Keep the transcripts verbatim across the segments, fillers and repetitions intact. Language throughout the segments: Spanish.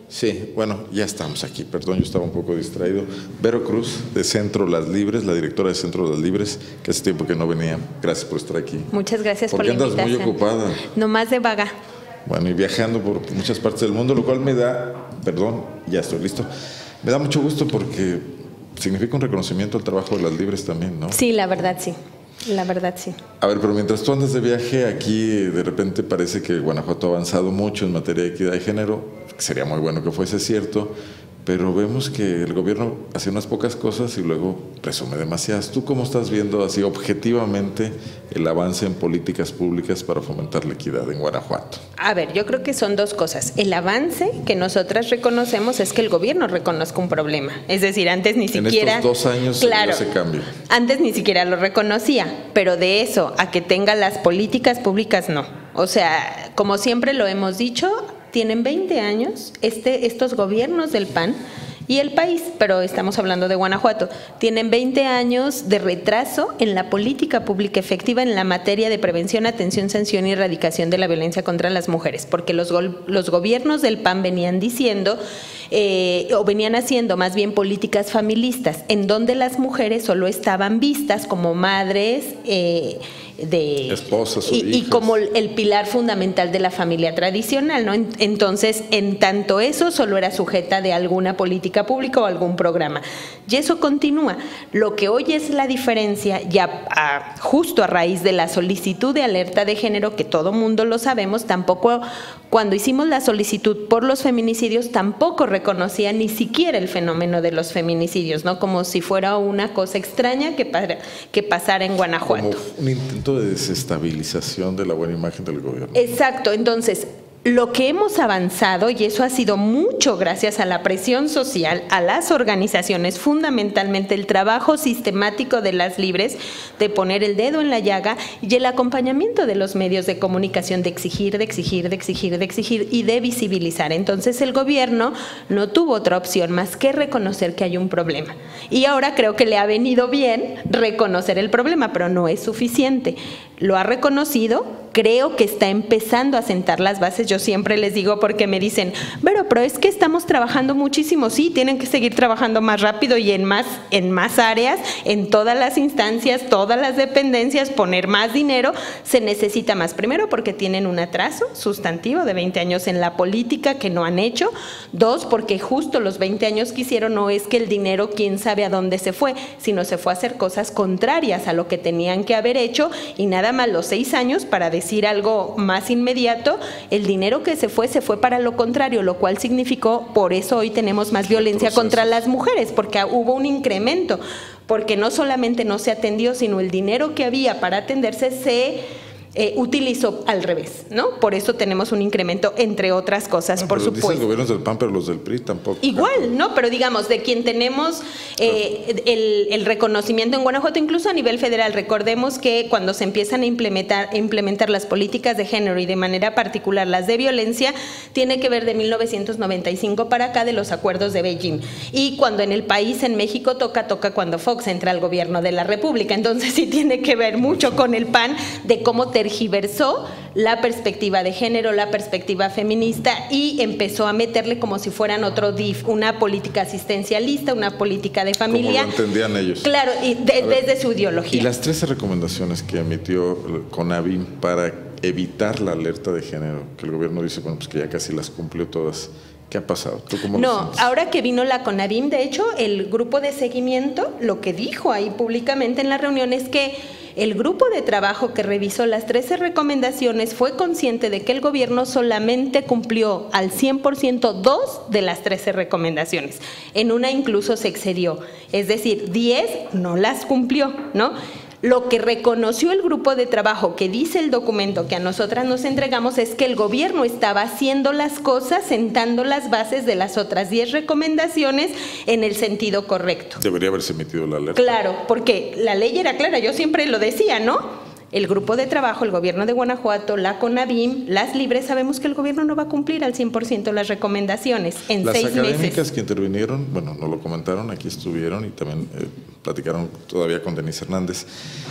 Sí, bueno, ya estamos aquí. Perdón, yo estaba un poco distraído. Vero Cruz, de Centro Las Libres, la directora de Centro Las Libres, que hace tiempo que no venía. Gracias por estar aquí. Muchas gracias por la invitación. Porque andas muy ocupada. No más de vaga. Bueno, y viajando por muchas partes del mundo, lo cual me da, perdón, ya estoy listo, me da mucho gusto porque significa un reconocimiento al trabajo de Las Libres también, ¿no? Sí, la verdad sí. La verdad, sí. A ver, pero mientras tú andas de viaje, aquí de repente parece que Guanajuato ha avanzado mucho en materia de equidad de género. Sería muy bueno que fuese cierto, pero vemos que el gobierno hace unas pocas cosas y luego presume demasiadas. ¿Tú cómo estás viendo así objetivamente el avance en políticas públicas para fomentar la equidad en Guanajuato? A ver, yo creo que son dos cosas. El avance que nosotras reconocemos es que el gobierno reconozca un problema. Es decir, antes ni siquiera… En estos dos años claro, se cambio. Antes ni siquiera lo reconocía, pero de eso a que tenga las políticas públicas, no. O sea, como siempre lo hemos dicho, tienen veinte años este, estos gobiernos del P A N y el país, pero estamos hablando de Guanajuato, tienen veinte años de retraso en la política pública efectiva en la materia de prevención, atención, sanción y erradicación de la violencia contra las mujeres, porque los, los gobiernos del P A N venían diciendo eh, o venían haciendo más bien políticas familistas, en donde las mujeres solo estaban vistas como madres, eh, de esposas o y, hijas. Y como el pilar fundamental de la familia tradicional, ¿no? Entonces, en tanto eso solo era sujeta de alguna política pública o algún programa. Y eso continúa. Lo que hoy es la diferencia, ya a, justo a raíz de la solicitud de alerta de género, que todo mundo lo sabemos, tampoco, cuando hicimos la solicitud por los feminicidios, tampoco reconocía ni siquiera el fenómeno de los feminicidios, ¿no? Como si fuera una cosa extraña que, para, que pasara en Guanajuato. Como un intento de desestabilización de la buena imagen del gobierno. Exacto, entonces lo que hemos avanzado, y eso ha sido mucho gracias a la presión social, a las organizaciones, fundamentalmente el trabajo sistemático de Las Libres, de poner el dedo en la llaga y el acompañamiento de los medios de comunicación, de exigir, de exigir, de exigir, de exigir y de visibilizar. Entonces el gobierno no tuvo otra opción más que reconocer que hay un problema. Y ahora creo que le ha venido bien reconocer el problema, pero no es suficiente. Lo ha reconocido, creo que está empezando a sentar las bases. Yo siempre les digo, porque me dicen, pero, pero es que estamos trabajando muchísimo. Sí, tienen que seguir trabajando más rápido y en más, en más áreas, en todas las instancias, todas las dependencias, poner más dinero, se necesita más. Primero, porque tienen un atraso sustantivo de veinte años en la política que no han hecho. Dos, porque justo los veinte años que hicieron no es que el dinero, quién sabe a dónde se fue, sino se fue a hacer cosas contrarias a lo que tenían que haber hecho, y nada más los seis años, para decir algo más inmediato, el dinero que se fue, se fue para lo contrario, lo cual significó, por eso hoy tenemos más violencia contra las mujeres, porque hubo un incremento, porque no solamente no se atendió, sino el dinero que había para atenderse se eh, utilizó al revés, ¿no? Por eso tenemos un incremento, entre otras cosas, no, por pero supuesto. Dicen gobiernos del P A N, pero los del P R I tampoco. Igual, ¿no? Pero digamos, de quien tenemos eh, el, el reconocimiento en Guanajuato, incluso a nivel federal, recordemos que cuando se empiezan a implementar, implementar las políticas de género y de manera particular las de violencia, tiene que ver de mil novecientos noventa y cinco para acá, de los acuerdos de Beijing. Y cuando en el país, en México, toca, toca cuando Fox entra al gobierno de la República. Entonces sí tiene que ver mucho con el P A N, de cómo tergiversó la perspectiva de género, la perspectiva feminista, y empezó a meterle como si fueran otro D I F, una política asistencialista, una política de familia. Como lo entendían ellos. Claro, y de, ver, desde su ideología. Y las trece recomendaciones que emitió CONAVIM para evitar la alerta de género, que el gobierno dice, bueno, pues que ya casi las cumplió todas. ¿Qué ha pasado? ¿Tú cómo lo No, sientes? ahora que vino la CONAVIM, de hecho, el grupo de seguimiento, lo que dijo ahí públicamente en la reunión es que el grupo de trabajo que revisó las trece recomendaciones fue consciente de que el gobierno solamente cumplió al cien por ciento dos de las trece recomendaciones. En una incluso se excedió, es decir, diez no las cumplió, ¿no? Lo que reconoció el grupo de trabajo, que dice el documento que a nosotras nos entregamos, es que el gobierno estaba haciendo las cosas, sentando las bases de las otras diez recomendaciones en el sentido correcto. Debería haberse emitido la alerta. Claro, porque la ley era clara, yo siempre lo decía, ¿no? El grupo de trabajo, el gobierno de Guanajuato, la CONAVIM, Las Libres, sabemos que el gobierno no va a cumplir al cien por ciento las recomendaciones en las seis meses. Las académicas que intervinieron, bueno, nos lo comentaron, aquí estuvieron y también eh, platicaron todavía con Denise Hernández.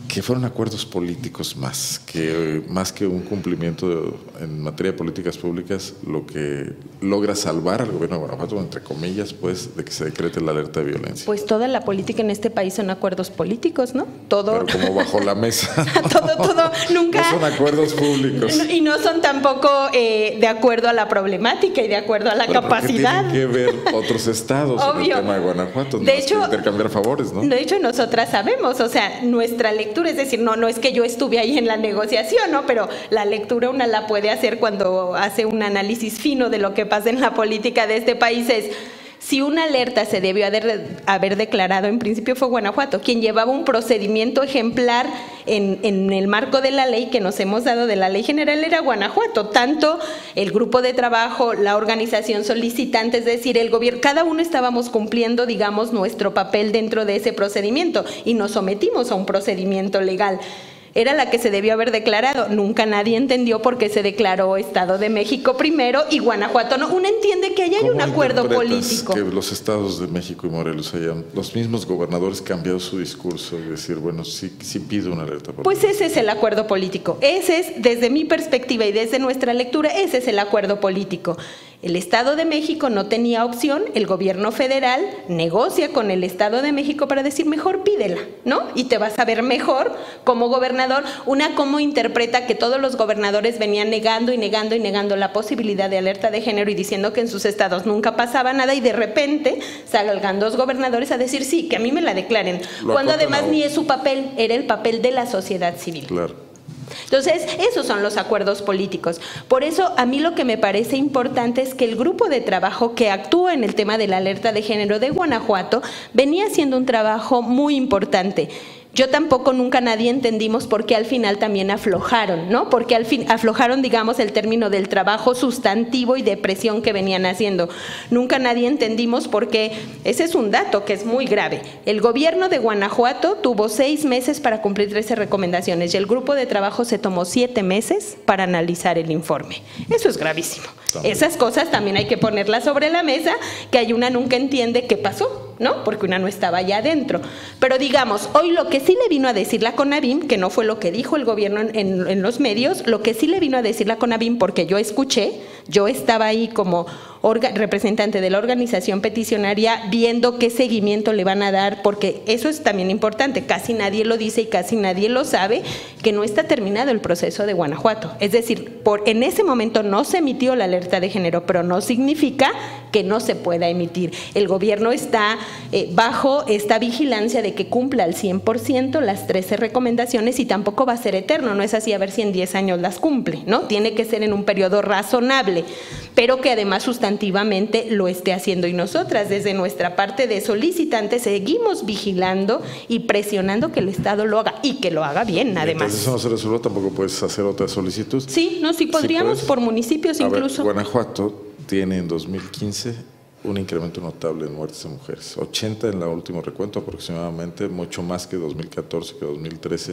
que fueron acuerdos políticos más que, más que un cumplimiento de, en materia de políticas públicas, lo que logra salvar al gobierno de Guanajuato, entre comillas, pues, de que se decrete la alerta de violencia. Pues toda la política en este país son acuerdos políticos, ¿no? Todo. Pero como bajo la mesa. todo, todo, nunca. No son acuerdos públicos. Y no son tampoco eh, de acuerdo a la problemática y de acuerdo a la Pero capacidad. Tienen que ver otros estados en el tema de Guanajuato, de no hecho, es que intercambiar favores, ¿no? De hecho, nosotras sabemos, o sea, nuestra lectura, es decir, no, no es que yo estuve ahí en la negociación, ¿no? Pero la lectura una la puede hacer cuando hace un análisis fino de lo que pasa en la política de este país. Es, si una alerta se debió haber, haber declarado, en principio fue Guanajuato, quien llevaba un procedimiento ejemplar en, en el marco de la ley que nos hemos dado de la ley general, era Guanajuato. Tanto el grupo de trabajo, la organización solicitante, es decir, el gobierno, cada uno estábamos cumpliendo, digamos, nuestro papel dentro de ese procedimiento y nos sometimos a un procedimiento legal. Era la que se debió haber declarado. Nunca nadie entendió por qué se declaró Estado de México primero y Guanajuato no. Uno entiende que ahí hay un acuerdo político. Que los estados de México y Morelos hayan, los mismos gobernadores, cambiado su discurso y decir, bueno, sí, sí pido una alerta política? Pues ese es el acuerdo político. Ese es, desde mi perspectiva y desde nuestra lectura, ese es el acuerdo político. El Estado de México no tenía opción, el gobierno federal negocia con el Estado de México para decir, mejor pídela, ¿no? Y te vas a ver mejor como gobernador. Una, cómo interpreta que todos los gobernadores venían negando y negando y negando la posibilidad de alerta de género y diciendo que en sus estados nunca pasaba nada, y de repente salgan dos gobernadores a decir, sí, que a mí me la declaren, Lo cuando además a... ni es su papel, era el papel de la sociedad civil. Claro. Entonces, esos son los acuerdos políticos. Por eso, a mí lo que me parece importante es que el grupo de trabajo que actúa en el tema de la alerta de género de Guanajuato venía haciendo un trabajo muy importante. Yo tampoco, nunca nadie entendimos por qué al final también aflojaron, ¿no? Porque al fin aflojaron, digamos, el término del trabajo sustantivo y de presión que venían haciendo. Nunca nadie entendimos por qué. Ese es un dato que es muy grave. El gobierno de Guanajuato tuvo seis meses para cumplir trece recomendaciones y el grupo de trabajo se tomó siete meses para analizar el informe. Eso es gravísimo. También. Esas cosas también hay que ponerlas sobre la mesa, que hay una nunca entiende qué pasó, ¿no? Porque una no estaba allá adentro. Pero digamos, hoy lo que sí le vino a decir la CONAVIM, que no fue lo que dijo el gobierno en, en, en los medios, lo que sí le vino a decir la CONAVIM, porque yo escuché, yo estaba ahí como orga, representante de la organización peticionaria viendo qué seguimiento le van a dar, porque eso es también importante, casi nadie lo dice y casi nadie lo sabe, que no está terminado el proceso de Guanajuato. Es decir, por, en ese momento no se emitió la alerta de género, pero no significa que no se pueda emitir. El gobierno está eh, bajo esta vigilancia de que cumpla al cien por ciento las trece recomendaciones y tampoco va a ser eterno, no es así a ver si en diez años las cumple, ¿no? Tiene que ser en un periodo razonable, pero que además sustantivamente lo esté haciendo. Y nosotras desde nuestra parte de solicitantes seguimos vigilando y presionando que el Estado lo haga y que lo haga bien, además. Entonces eso no se resuelve, tampoco puedes hacer otra solicitud. Sí, no, sí podríamos, sí por municipios a incluso. Ver, Guanajuato tiene en dos mil quince un incremento notable en muertes de mujeres, ochenta en el último recuento aproximadamente, mucho más que dos mil catorce, que dos mil trece.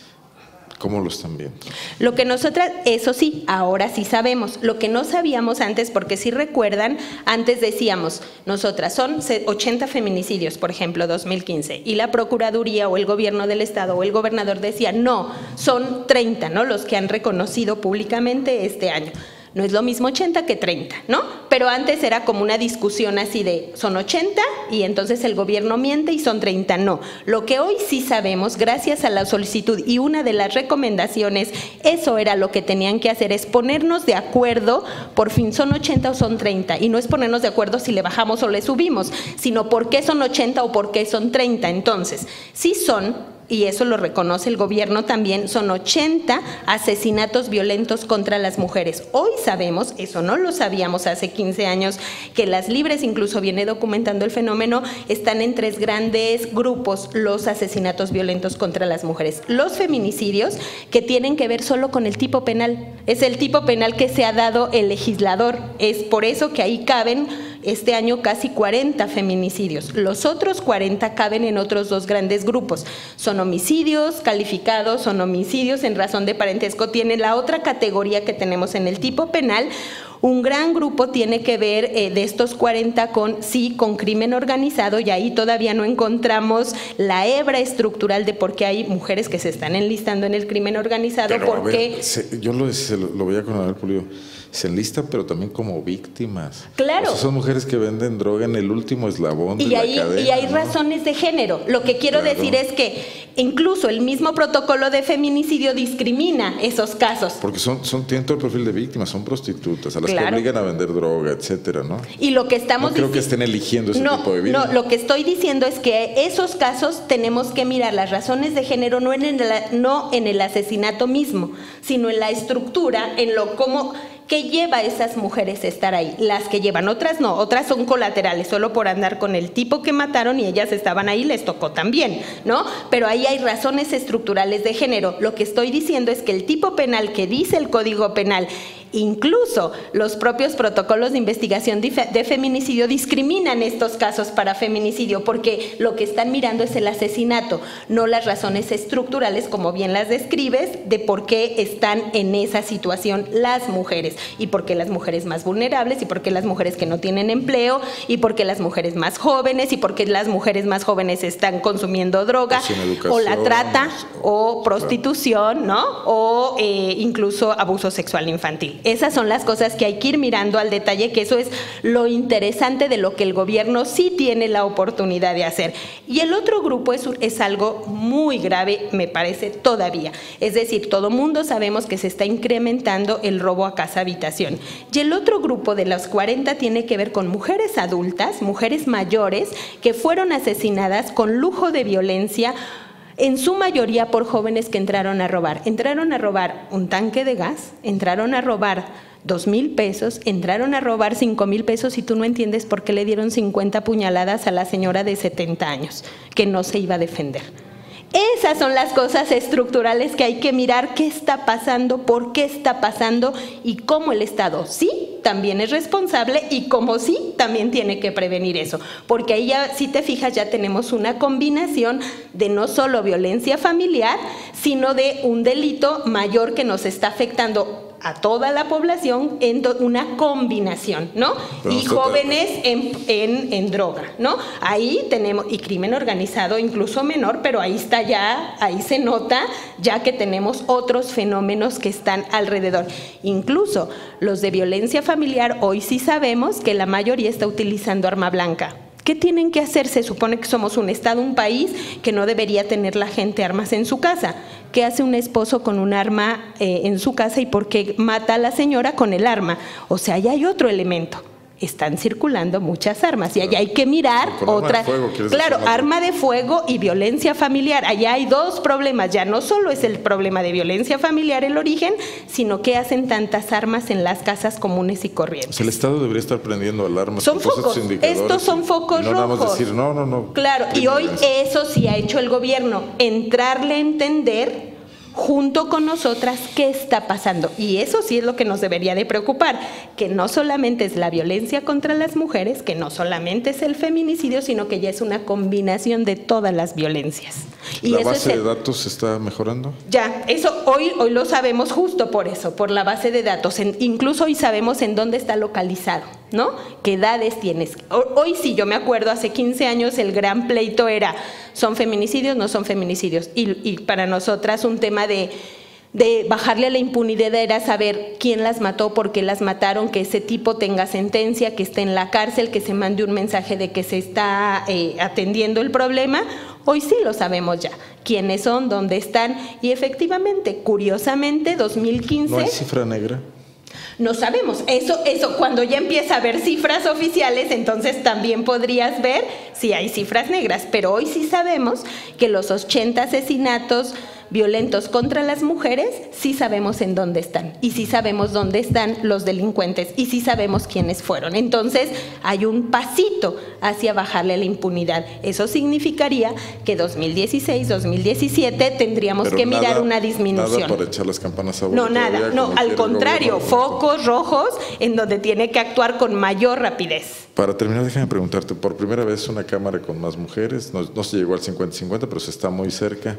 ¿Cómo lo están viendo? Lo que nosotras, eso sí, ahora sí sabemos. Lo que no sabíamos antes, porque si recuerdan, antes decíamos, nosotras son ochenta feminicidios, por ejemplo, dos mil quince, y la Procuraduría o el gobierno del Estado o el gobernador decía, no, son treinta, ¿no? Los que han reconocido públicamente este año. No es lo mismo ochenta que treinta, ¿no? Pero antes era como una discusión así de son ochenta y entonces el gobierno miente y son treinta, no. Lo que hoy sí sabemos, gracias a la solicitud y una de las recomendaciones, eso era lo que tenían que hacer, es ponernos de acuerdo, por fin son ochenta o son treinta, y no es ponernos de acuerdo si le bajamos o le subimos, sino por qué son ochenta o por qué son treinta. Entonces, sí son, y eso lo reconoce el gobierno también, son ochenta asesinatos violentos contra las mujeres. Hoy sabemos, eso no lo sabíamos hace quince años, que las Libres, incluso viene documentando el fenómeno, están en tres grandes grupos los asesinatos violentos contra las mujeres. Los feminicidios, que tienen que ver solo con el tipo penal, es el tipo penal que se ha dado el legislador, es por eso que ahí caben este año casi cuarenta feminicidios. Los otros cuarenta caben en otros dos grandes grupos. Son homicidios calificados, son homicidios en razón de parentesco. Tienen la otra categoría que tenemos en el tipo penal, Un gran grupo tiene que ver eh, de estos cuarenta con, sí, con crimen organizado, y ahí todavía no encontramos la hebra estructural de por qué hay mujeres que se están enlistando en el crimen organizado. Pero, porque a ver, se, yo lo, se lo, lo veía con Abel Pulido, se enlistan pero también como víctimas. Claro. O sea, son mujeres que venden droga en el último eslabón de y la ahí, cadena. Y hay ¿no? razones de género. Lo que quiero Claro. decir es que incluso el mismo protocolo de feminicidio discrimina esos casos. Porque son, son, tienen todo el perfil de víctimas, son prostitutas, a las Claro. que obligan a vender droga, etcétera, ¿no? Y lo que estamos No creo que dici- estén eligiendo ese no, tipo de vida. No, lo que estoy diciendo es que esos casos tenemos que mirar las razones de género no en el, no en el asesinato mismo, sino en la estructura, en lo cómo que lleva a esas mujeres a estar ahí. Las que llevan, otras no, otras son colaterales, solo por andar con el tipo que mataron y ellas estaban ahí, les tocó también, ¿no? Pero ahí hay razones estructurales de género. Lo que estoy diciendo es que el tipo penal que dice el Código Penal, incluso los propios protocolos de investigación de feminicidio discriminan estos casos para feminicidio, porque lo que están mirando es el asesinato, no las razones estructurales, como bien las describes, de por qué están en esa situación las mujeres, y por qué las mujeres más vulnerables, y por qué las mujeres que no tienen empleo, y por qué las mujeres más jóvenes, y por qué las mujeres más jóvenes están consumiendo droga, o la trata, o prostitución, ¿no? O eh, incluso abuso sexual infantil. Esas son las cosas que hay que ir mirando al detalle, que eso es lo interesante de lo que el gobierno sí tiene la oportunidad de hacer. Y el otro grupo es, es algo muy grave, me parece, todavía. Es decir, todo mundo sabemos que se está incrementando el robo a casa-habitación. Y el otro grupo de los cuarenta tiene que ver con mujeres adultas, mujeres mayores, que fueron asesinadas con lujo de violencia, en su mayoría por jóvenes que entraron a robar. Entraron a robar un tanque de gas, entraron a robar dos mil pesos, entraron a robar cinco mil pesos y tú no entiendes por qué le dieron cincuenta puñaladas a la señora de setenta años, que no se iba a defender. Esas son las cosas estructurales que hay que mirar, qué está pasando, por qué está pasando y cómo el Estado sí también es responsable y cómo sí también tiene que prevenir eso. Porque ahí ya, si te fijas, ya tenemos una combinación de no solo violencia familiar, sino de un delito mayor que nos está afectando a toda la población en una combinación, ¿no? Pero y jóvenes en, en, en droga, ¿no? Ahí tenemos, y crimen organizado incluso menor, pero ahí está ya, ahí se nota ya que tenemos otros fenómenos que están alrededor. Incluso los de violencia familiar, hoy sí sabemos que la mayoría está utilizando arma blanca. ¿Qué tienen que hacer? Se supone que somos un Estado, un país que no debería tener la gente armas en su casa. ¿Qué hace un esposo con un arma eh, en su casa y por qué mata a la señora con el arma? O sea, ya hay otro elemento. Están circulando muchas armas y allá hay que mirar otras. Claro, arma de fuego y violencia familiar. Allá hay dos problemas. Ya no solo es el problema de violencia familiar el origen, sino que hacen tantas armas en las casas comunes y corrientes. O sea, el Estado debería estar prendiendo alarmas. Son focos. Estos, estos son focos no rojos. Nada más decir, no, no, no. Claro, y hoy eso sí ha hecho el gobierno, entrarle a entender junto con nosotras qué está pasando. Y eso sí es lo que nos debería de preocupar, que no solamente es la violencia contra las mujeres, que no solamente es el feminicidio, sino que ya es una combinación de todas las violencias. Y ¿La eso base es el, de datos está mejorando? Ya, eso hoy, hoy lo sabemos justo por eso, por la base de datos. En, incluso hoy sabemos en dónde está localizado, ¿no? ¿Qué edades tienes? Hoy sí, yo me acuerdo, hace quince años el gran pleito era, ¿son feminicidios? No son feminicidios. Y, y para nosotras un tema de, de bajarle a la impunidad era saber quién las mató, por qué las mataron, que ese tipo tenga sentencia, que esté en la cárcel, que se mande un mensaje de que se está eh, atendiendo el problema. Hoy sí lo sabemos ya, quiénes son, dónde están, y efectivamente, curiosamente, dos mil quince… ¿No hay cifra negra? No sabemos, eso, eso, cuando ya empieza a haber cifras oficiales, entonces también podrías ver si hay cifras negras, pero hoy sí sabemos que los ochenta asesinatos violentos contra las mujeres, sí sabemos en dónde están, y sí sabemos dónde están los delincuentes, y sí sabemos quiénes fueron. Entonces, hay un pasito hacia bajarle la impunidad. Eso significaría que dos mil dieciséis, dos mil diecisiete tendríamos Pero que nada, mirar una disminución. Nada para echar las campanas a No, nada, no, al contrario, focos rojos en donde tiene que actuar con mayor rapidez. Para terminar, déjame preguntarte, por primera vez una Cámara con más mujeres, no, no se llegó al cincuenta cincuenta, pero se está muy cerca.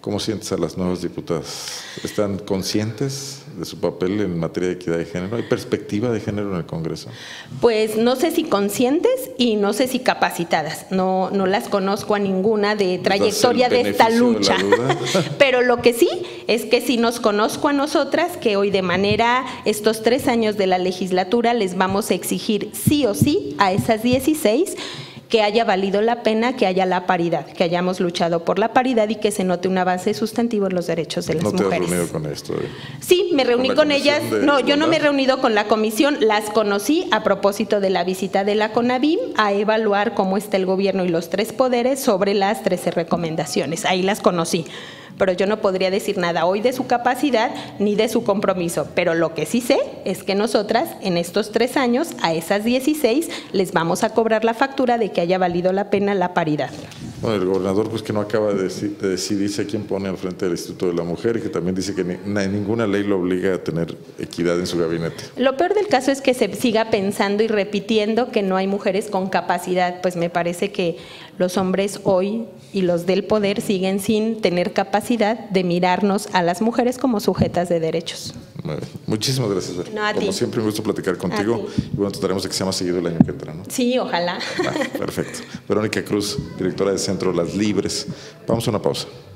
¿Cómo sientes a las nuevas diputadas? ¿Están conscientes de su papel en materia de equidad de género? ¿Hay perspectiva de género en el Congreso? Pues no sé si conscientes y no sé si capacitadas. No, no las conozco a ninguna de trayectoria de esta lucha. De Pero lo que sí es que sí nos conozco a nosotras, que hoy de manera, estos tres años de la legislatura, les vamos a exigir sí o sí a esas dieciséis que haya valido la pena que haya la paridad, que hayamos luchado por la paridad y que se note un avance sustantivo en los derechos de las ¿No te mujeres. has reunido con esto? Eh? Sí, me reuní con, con ellas. No, yo no me he reunido con la comisión, las conocí a propósito de la visita de la CONAVIM a evaluar cómo está el gobierno y los tres poderes sobre las trece recomendaciones. Ahí las conocí. Pero yo no podría decir nada hoy de su capacidad ni de su compromiso. Pero lo que sí sé es que nosotras en estos tres años a esas dieciséis les vamos a cobrar la factura de que haya valido la pena la paridad. Bueno, el gobernador pues que no acaba de, deci de decidirse a quién pone al frente del Instituto de la Mujer y que también dice que ni, ninguna ley lo obliga a tener equidad en su gabinete. Lo peor del caso es que se siga pensando y repitiendo que no hay mujeres con capacidad. Pues me parece que los hombres hoy y los del poder siguen sin tener capacidad de mirarnos a las mujeres como sujetas de derechos. Muchísimas gracias, Ver. No, a Como ti. siempre, me gusta platicar contigo. Y bueno, trataremos de que sea más seguido el año que entra, ¿no? Sí, ojalá. Ah, perfecto. Verónica Cruz, directora del Centro Las Libres. Vamos a una pausa.